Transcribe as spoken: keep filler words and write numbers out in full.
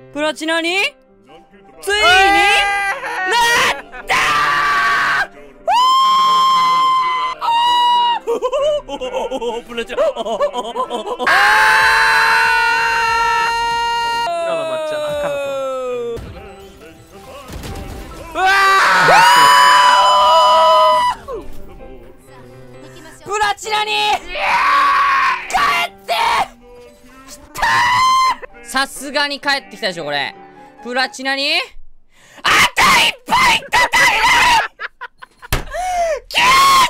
プラチナについになったープラチナプラチナに帰ってきたー。さすがに帰ってきたでしょこれ。プラチナにあといっぽいた足りないきゅう